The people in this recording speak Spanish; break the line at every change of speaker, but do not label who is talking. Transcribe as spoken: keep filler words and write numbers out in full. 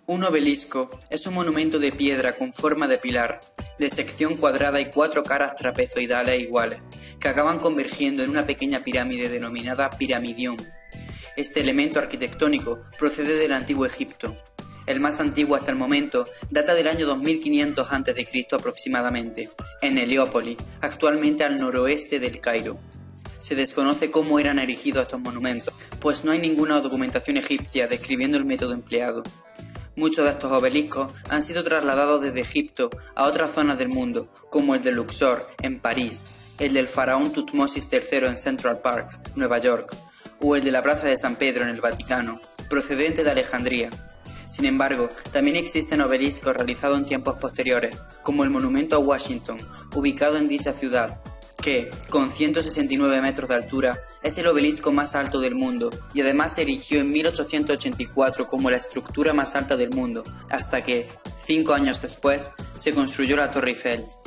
Un obelisco es un monumento de piedra con forma de pilar, de sección cuadrada y cuatro caras trapezoidales iguales, que acaban convergiendo en una pequeña pirámide denominada piramidión. Este elemento arquitectónico procede del Antiguo Egipto. El más antiguo hasta el momento data del año dos mil quinientos antes de Cristo aproximadamente, en Heliópolis, actualmente al noroeste del Cairo. Se desconoce cómo eran erigidos estos monumentos, pues no hay ninguna documentación egipcia describiendo el método empleado. Muchos de estos obeliscos han sido trasladados desde Egipto a otras zonas del mundo, como el de Luxor, en París, el del faraón Tutmosis tercero en Central Park, Nueva York, o el de la Plaza de San Pedro en el Vaticano, procedente de Alejandría. Sin embargo, también existen obeliscos realizados en tiempos posteriores, como el Monumento a Washington, ubicado en dicha ciudad, que, con ciento sesenta y nueve metros de altura, es el obelisco más alto del mundo y además se erigió en mil ochocientos ochenta y cuatro como la estructura más alta del mundo, hasta que, cinco años después, se construyó la Torre Eiffel.